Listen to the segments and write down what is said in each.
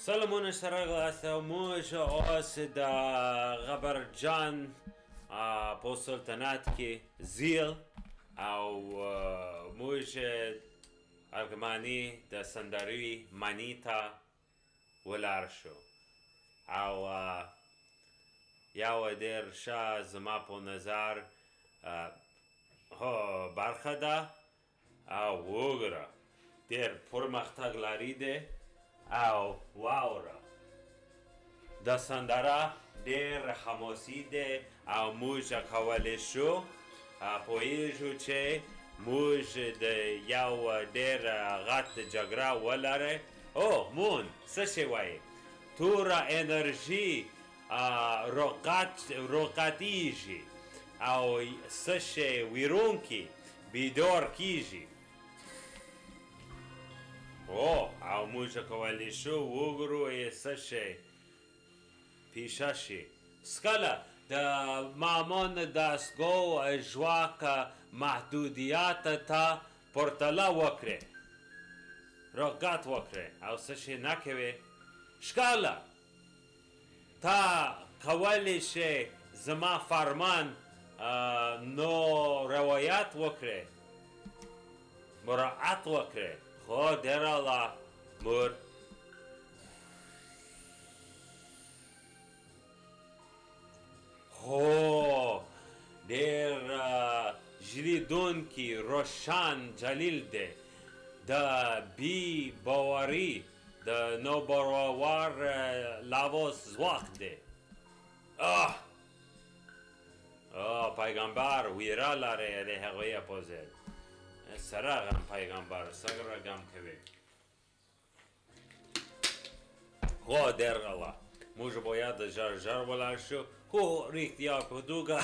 سلامونه سره غاسته موږ اوس د غبرجان په سلطنت کې زیل او موږ ارګماني د سندرې ماڼې ته ولاړ شو او یوه ډېر ښه زما په نظر برخه ده او وګوره ډېر پرمختګ لري دی او واوره د سندره ډېر حماسي دی او موږ کولی شو پوهېږو چې موږ د یو ډېر غټ جګړه ولرئ مون څه شی وایي توره انرژي راقطیږي او څه شی ویرونکی بیدار کیږي او موږ کولی شو وګورو څه شی پیشه شي سکله د معمون دستګاه ژواک محدودیت ته پرتله وکړئ رقت وکړئ او څه شی نه کوې شکله تا کولی شي زما فرمان نو روایت وکړئ مراعات وکړئ خو ډېر الله مور خو ډېر ژیړېدونکی روشن جلیل دی د بی باوري د ناباور لوس ځواک دی پیغمبر ویره لري د هغوی په ضد سره غم پیغمبر سره غم کوي خو ډېر الله موږ باید ژر ژر ولاړ شو خو رښتیا په توګه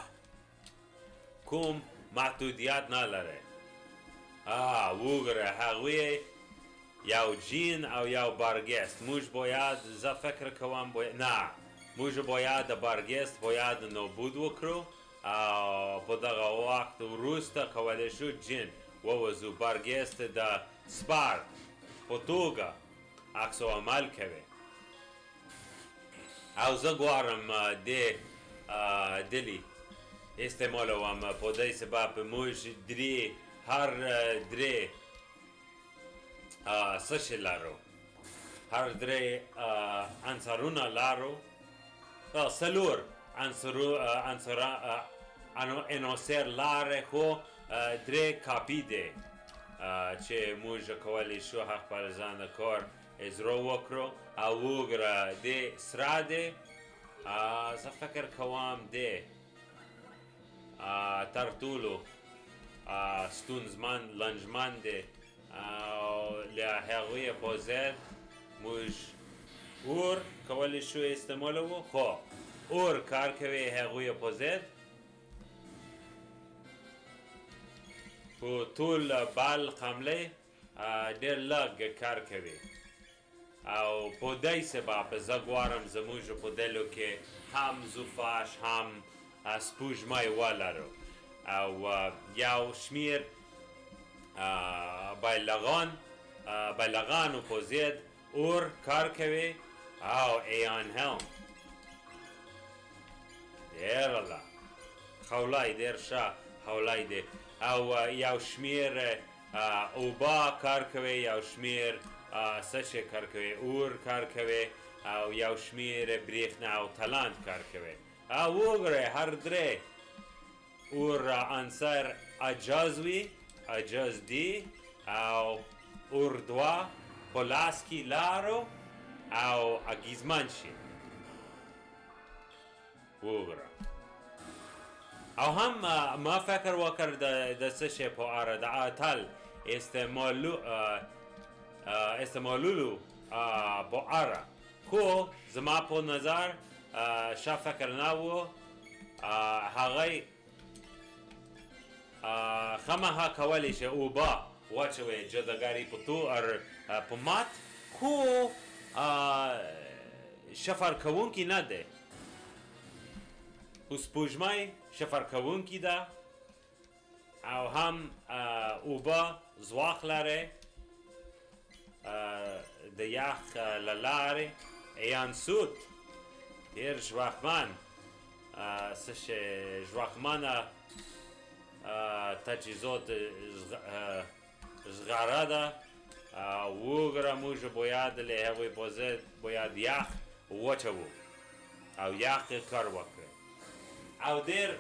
کوم محدودیت نه لري وګوره هغوی یو جین او یو برگست موږ باید زه فکر کوم نه موږ باید د برگست باید نابود وکړو او په دغه وخت وروسته کولی شو جین ووځو برگست د سپر په توګه عکس عمل کوي او زه غواړم دې دلی استعمالوم په دې سبب موږ هر درې څه شی لرو هر درې عنصرونه لرو څلور عناصر لري خو درې کاپي دی چې موږ کولی شو خپل ځان کار اجرا وکړو او وګوره دې سره دی زه فکر کوم دی تر ټولو ستونزمن لنجمن دی او له هغوی په ضد موږ اور کولی شو استعمالوو خو اور کار کوي هغوی په ضد په ټول بل قملې ډېر لږ کار کوي او په دې سبب زه غواړم زموږ په دلو کې هم زوفاش هم سپوږمۍ ولرو او یو شمیر بایلغانو په ضد اور کار کوي او ایان هم ډېر الله خولای ډېر ښه خولای دی او یو شمیر اوبه کار کوي یو شمیر څه شی کار کوي اور کار کوي او یو شمیر بریښنا او تلند کار کوي او وګورئ هر درې اور عنصر اجاز وي اجاز دی او اور دوه په لاس کې لارو او اګیزمن شي وګوره او هم ما فکر وکړ د څه شی په اړه د اتل استعمالولو په اړه خو زما په نظر ښه فکر نه و هغوی خامخا کولی شي اوبه واچوي جداګري په مات خو شفر کوونکی نه دی خو سپوږمۍ شفر کوونکی ده او هم اوبه ځواک لري د یخ له لارې ایان سود ډېر ژواکمن څه شی ژواکمنه تجهیزات زغره ده وګوره موږ باید له هغوی په ضد باید یخ واچوو او یخ کار وکړو او ډېر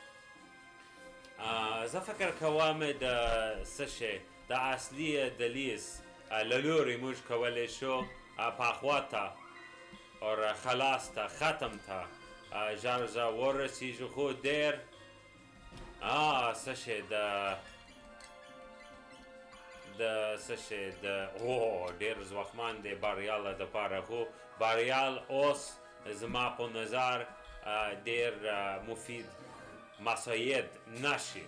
زه فکر کوم د څه شی د اصلي دهلیز له لورې موږ کولی شو پخوا ته اور خلاص ته ختم ته ژر ژر ورسېږو خو ډېر څه شی د څه شی د ډېر ځواکمن دی بریال دپاره خو بریال اوس زما په نظر ډېر مفید مساعد نشي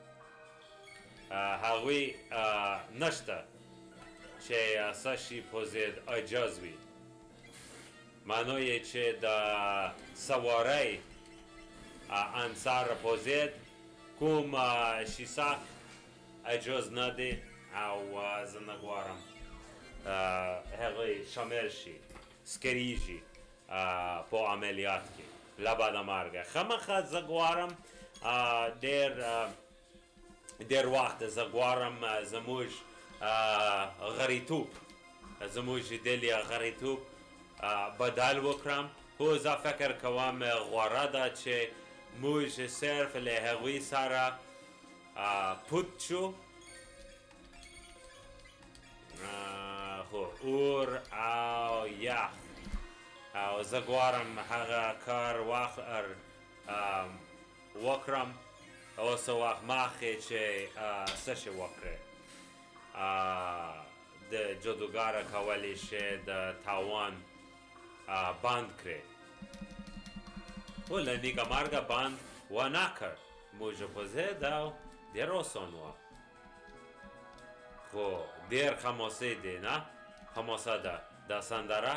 هغوی نشته چې څه شي په ضد عاجز وي معنی چې د سوارۍ عنصر په ضد کوم شي سخت عاجز نه دی او زه نه غواړم هغوی شامل شي سکریږي په عملیات کې له بعد مرګه خامخا زه غواړم ډېر وخت زه غواړم زموږ غړیتوب زموږ دلي غړیتوب بدل وکړم خو زه فکر کوم غوره ده چې موږ صرف له هغوی سره پوت شو خو اور او یخ او زه غواړم هغه کار وکړم اوس وخت مخکې چې څه شی وکړې د جادوګره کولی شي د تاوان بند کړي خو له نیکه مرګه بند ونه کړ موږ په ضد او ډېر اسان وه خو ډېر خماسه دی نه خماسه ده د سندره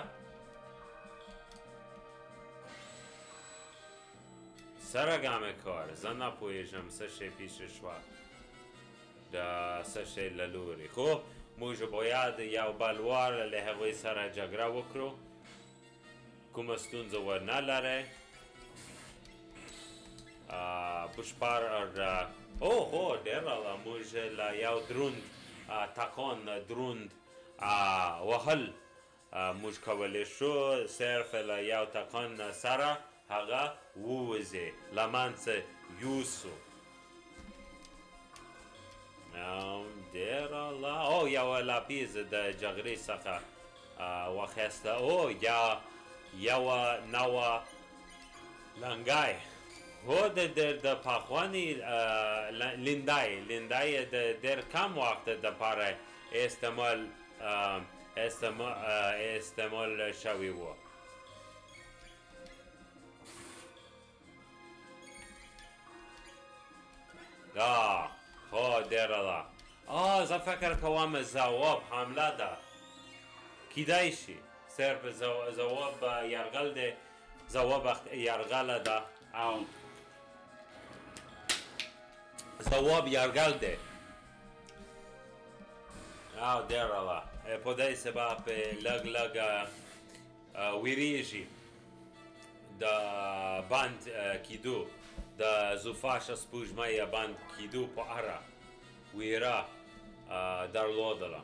سرګم کار زه نه پوهېږم څه شی پیش شوه د څه شی له لورې خو موږ باید یو بل وار له هغوی سره جګړه وکړو کومه ستونزه ورنه لرئ بشپړ هو ډېره موږ له یو دروند تکان دروند وهل موږ کولی شو صرف له یو تکان سره هغه ووځي له منځه یوسو ډېره یوه لپیز د جګړې څخه واخیسته یوه نوه لنګی هو د پخواني لندای د ډېر کم وخت دپاره استعمال شوی و هو ډېره ده زه فکر کوم ځواب حمله ده کیدای شي صرف ځواب یرغل دی ځواب یرغله ده او ځواب یرغل دی ډېره ده په دې سبب لږ ویریږي د بند کیدو د زوفاشه سپوږمۍ بند کیدو په اړه ویره درلودله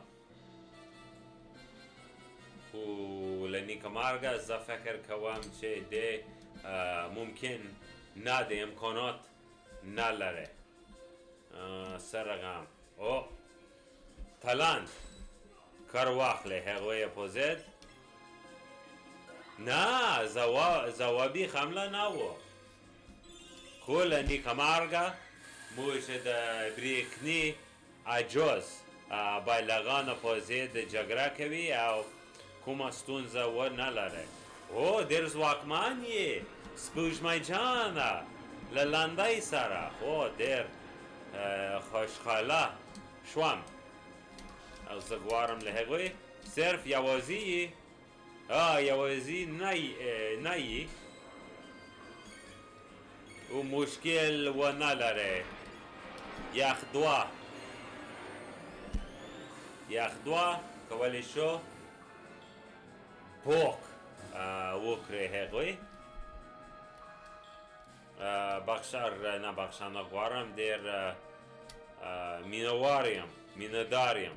خو له نیکه مرګه زه فکر کوم چې دی ممکن نه د امکانات نه لري سرغم تلند کار واخلي هغوی په ضد نه ځوابي حمله نه و خو له نیکه مرګه موږ د بریښني عجز بایلغانو په ضد جګړه کوي او کومه ستونزه ونه لري ډېر ځواکمن یې سپوږمۍ جانه له لنډۍ سره ډېر خوشحاله شوم او زه غواړم له هغوی صرف یوازې نه یې او مشکل ونه لري یخ دوه کولی شو پوک وکړې هغوی نه بخښنه غواړم ډېر مینهوار یم مینهدار یم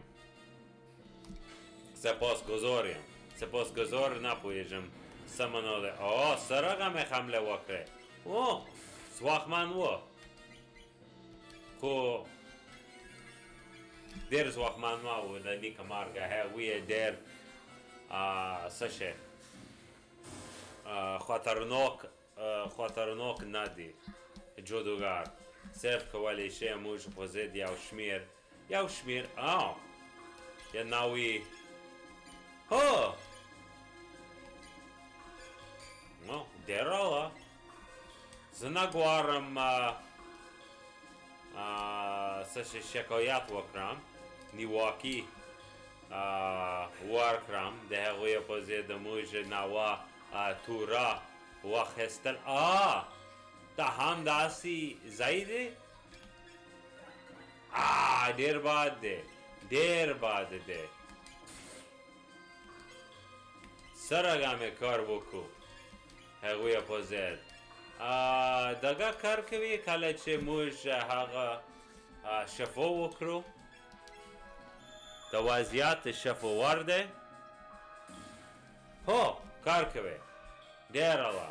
سپاسګزار یم سپاسګزار نه پوهېږم څه معنا ده سرغه مې حمله وکړې ځواکمن و خو ډېر ځواکمن نه و د نیکه مرګه هغوی یې ډېر څه شی خطرناک نه دی جادوګر صرف کولی شي موږ په ضد یو شمېر یه نوعی ډېر وه زه نه غواړم څه شي شکایت وکړم نیواکي ورکړم د هغوی په ضد موږ نوه توره واخیستل دا هم داسې ځای دی ډېر بد دی ډېر بد دی څرنګه مې کار وکړو هغوی په ضد دغه کار کوي کله چې موږ هغه شفا وکړو د وضعیت شفاور دی کار کوي ډېر الله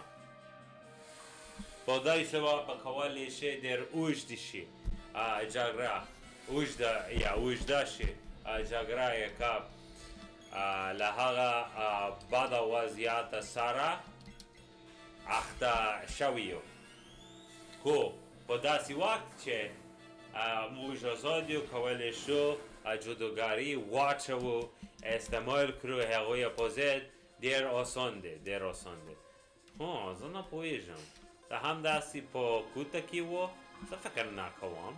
په دای سبب به کولی شي ډېر اوږد شي جګړه اوږده شي جګړه یې که له هغه بده وضعیت سره اخته شوي یو خو په داسې وخت چې موږ آزاد یو کولی شو جادوګري واچوو استعمال کړو هغوی په ضد ډېر آسان دی ډېر آسان دی زه نه پوهېږم دا هم داسې په کوټه کې و زه فکر نه کوم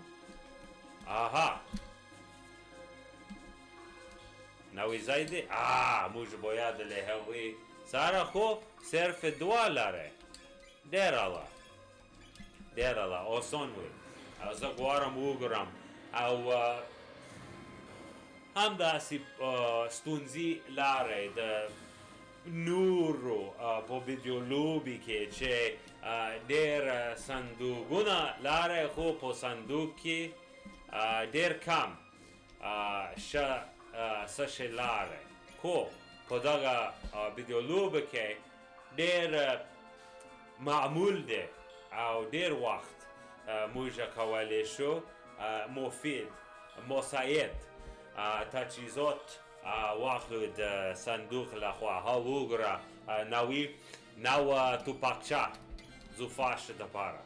نوی ځای دی موږ باید له هغوی سره خو صرف دوه لرې ډېر الله آسان وي او زه غواړم وګورم او هم داسې ستونزې لرې د نورو په ویډیو لوبې کې چې ډېر صندوقونه لرې خو په صندوق کې ډېر کم څه شی لرې خو په دغه ویډیو لوبه کې ډېر معمول دی او ډېر وخت موږ کولی شو مفید مساعد تجهیزات واخلو د صندوق لخوا وګوره نوه توپکچه زوفاش دپاره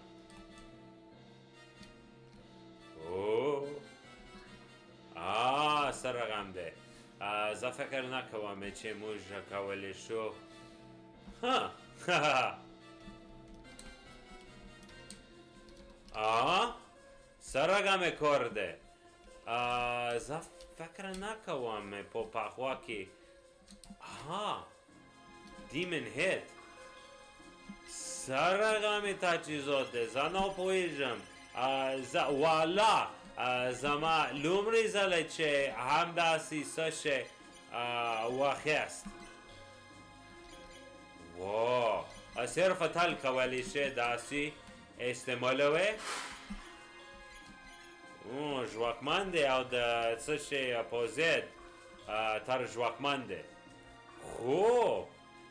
څه رقم دی زه فکر نه کوم چې موږ کولی شو څه رقم کار دی زه فکر نه کوم په پخوا کې دیمن هید څه رقم تجهیزات دی زه نه پوهېږم والا زما لومړی ځله چې همداسې څه شی واخیست صرف تل کولی شي داسې استعمالوي ژواکمن دی او د څه شی په ضد تر ژواکمن دی خو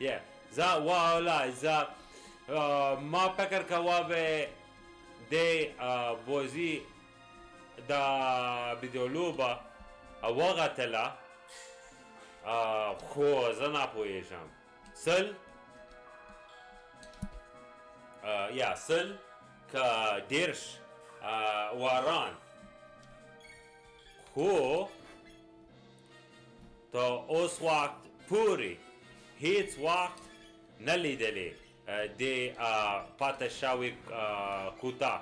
ما فکر کوم د بازی د ویډیو لوبه وغتله خو زه نه پوهېږم سل که دېرش واران خو تا اوس وخت پورې هیڅ وخت نه لیدلې د پاته شوې کوټه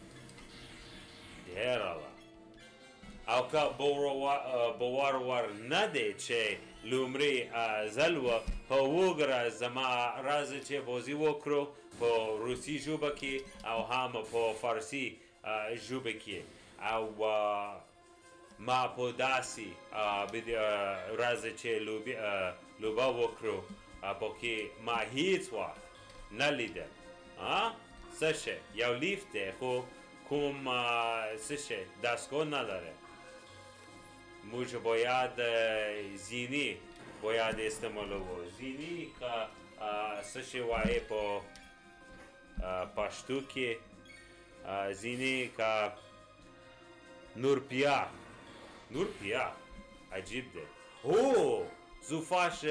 ډېر او که باور ور نه دی چې لومړی ځل و وګوره زما راځئ چې بازي وکړو په روسي ژبه کې او هم په فارسي ژبه کې او ما په داسې راځئ چې لوبه وکړو په کې ما هیڅ وخت نه لیدل څه شی یو لیفت دی خو کوم څه شی دستگاه نداره موږ باید زینی باید استعمالوو زینی که څه شی وایي په پښتو کې زینی که نورپیا عجیب دی او زوفاش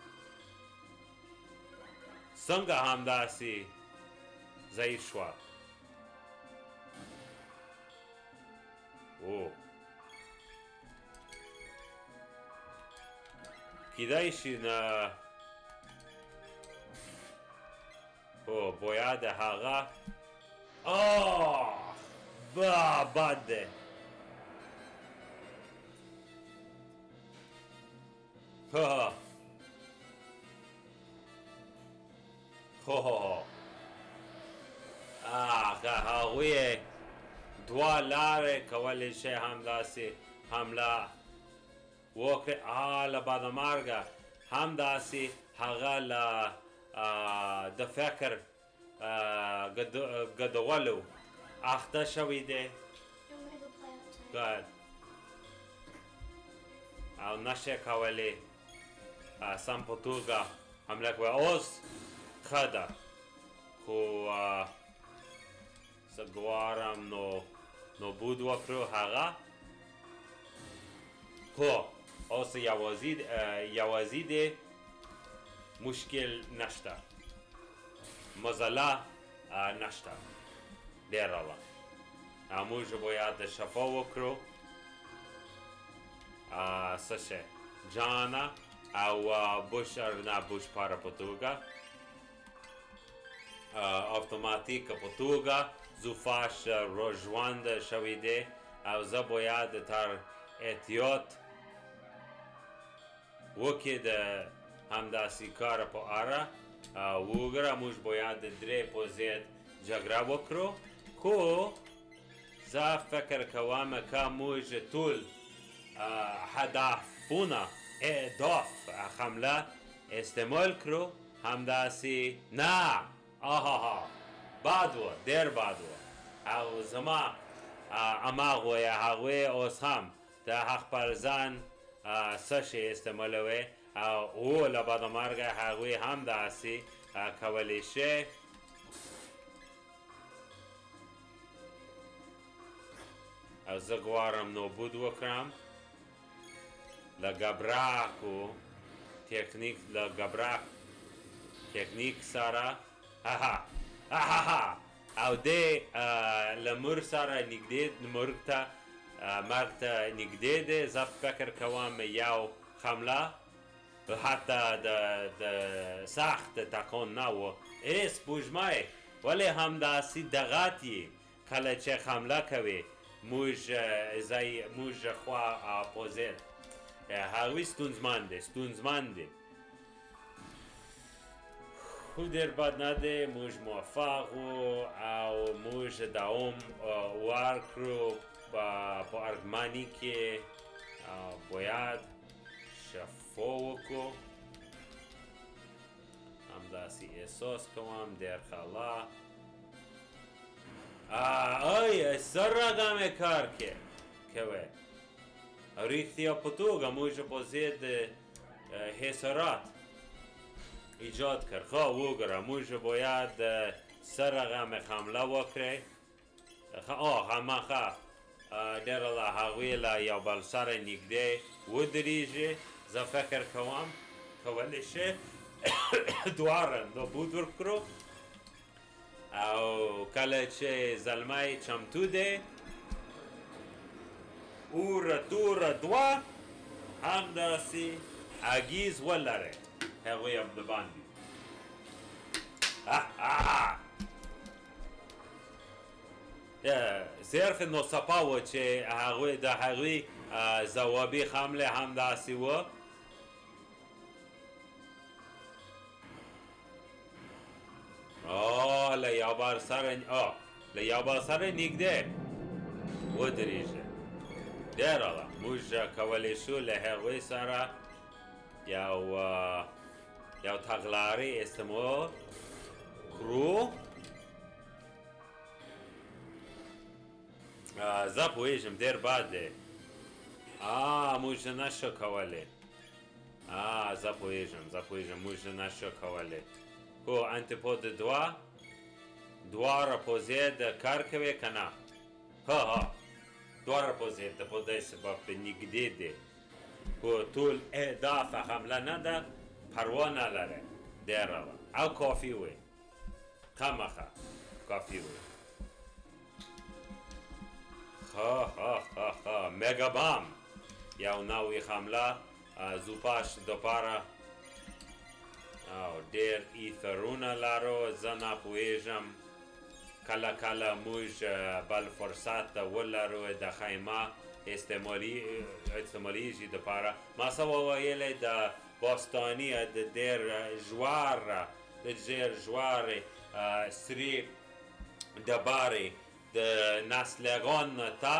څنګه همداسې ضعیف شوه او کیدای شي نه او باید هغه بد دی هغوی دوه لارې کولی شي همداسې حمله وکړي له بعد مرګه همداسې هغه له د فکر ګډولو اخته شوی دی او نشي کولی سم په توګه حمله کوي اوس ښه ده خو زه ګوارم نابود وکړو هغه خو اوس یوازې دی مشکل نشته مزله نشته ډېره وه او موږ باید شفا وکړو څه شی جانه او بوش پاره په توګه اتوماتیک په توګه زوفاش ژوند شوی دی او زه باید تر احتیاط وکړي د همداسې کار په اړه وګوره موږ باید درې په ضد جګړه وکړو خو زه فکر کوم که موږ ټول هدفونه اهداف حمله استعمال کړو همداسې نه بد و ډېر بد و او زما هماغوی هغوی اوس هم د حق پر ځان څه شی استعمالوي او له بعد مرګه هغوی همداسې کولی شي او زه غواړم نابود وکړم له ګبراکو تکنیک سره او دی له مور سره نږدې مرګ ته نږدې دی زه فکر کوم یو حمله حتی د سخت تکان نه و سپوږمۍ ولې همداسې دغت یې کله چې حمله کوي موږ خوا اپوزیت هغوی ستونزمن دی خو ډېر بد نه دی موږ موفق وو او موږ دوام ورکړو په ارګماني کې باید شفا وکړو همداسې احساس کوم ډېر ښه څه رقم کار کوي او رښتیا په توګه موږ په ضد حسارت ایجاد کرد خواه وگره موږ باید څه رقم حمله وکړی هماخه ډېره له هغوی له یو بل سره نږدې ودرېږي زه فکر کوم کولی شي دواړه نابود ورکړو او کله چې زلمی چمتو دی اوره توره دوه همداسې اګیز ولري هغوی هم د باندې صرف ناڅاپه و چې د هغوی ځوابي حمله همداسې و له یو بل سره نږدې ودرېږي ډېره ده موږ کولی شو له هغوی سره یو یو تغلارې استعمال کړو. زه پوهېږم ډېر بد دی. موږ نشو کولی. زه پوهېږم موږ نشو کولی. خو انتیپود دواړه پوزې د کار کوي که نه؟ دواړه پوزې د په دې سبب په نږدې دی. خو ټول اهداف حمله نه ده، پروا نه لري. ډېره وه او کافي وی، خامخا کافي وی. مګابام یو نوې حمله زوپاش دپاره او ډېر ایثرونه لرو. زه نه پوهېږم کله کله موږ بل فرصت ولرو د خیمه استعمالیږي دپاره. ما څه وویلی د باستاني د ډېر ژورې سرې ډبرې د نسلغان ته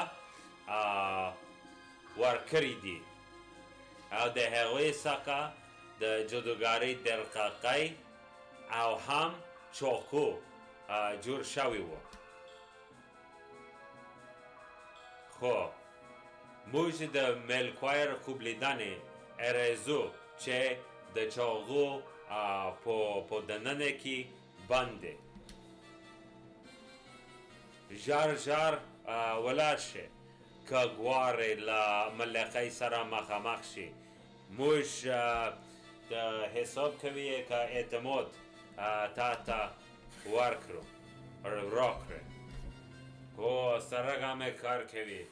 ورکړي دي او د هغوی څخه د جادوګرۍ دلققۍ او هم چاقو جوړ شوي وو. خو موږ د ملکوای را خوب لیدنې ارزو چې د چاقو په دننه کې بند دی. ژر ولاړ شي که غواړې له ملکې سره مخامخ شي. موږ د حساب کوي که اعتماد تا ته ورکړو راکړې. خو سرګه مې کار کوي.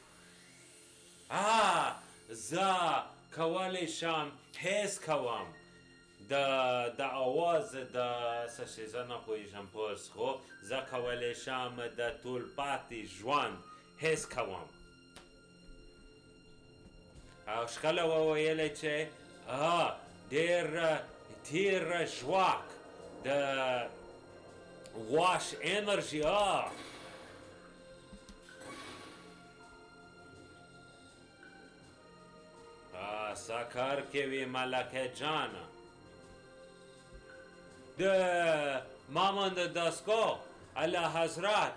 زه کولی شم حس کوم د آواز د څه شي، زه نه پوهېږم پوس، خو زه کولی شم د ټول پاتې ژوند حس کوم. او شخله وویلی چې ډېر تېر ژواک د غواش انرژي څه کار کوي ملکه جانه؟ د مامان د دستگاه اعلی حضرت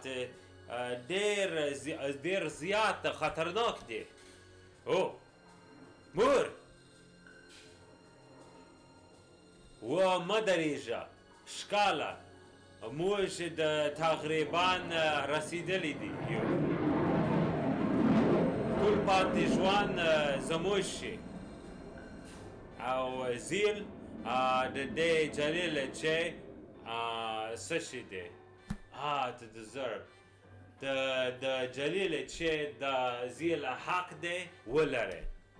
ډېر زیات خطرناک دی. مور و مه درېږه، شکاله موږ د تقریبا رسېدلی دي. ټول پاتې ژوند زموږ شي او زیل د دې جلیل چې څه شي دی to deserve د جلیل چې د زیل حق دی ولري.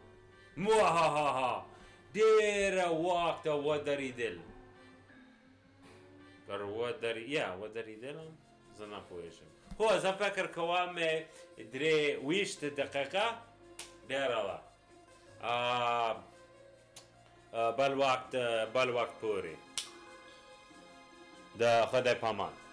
ډېره واک ته ودرېدل. ودرېدل زه نه پوهېږم. هو زه فکر کوم 23 دقیقه ډېره وه. بل وخت پورې د خدای پامان.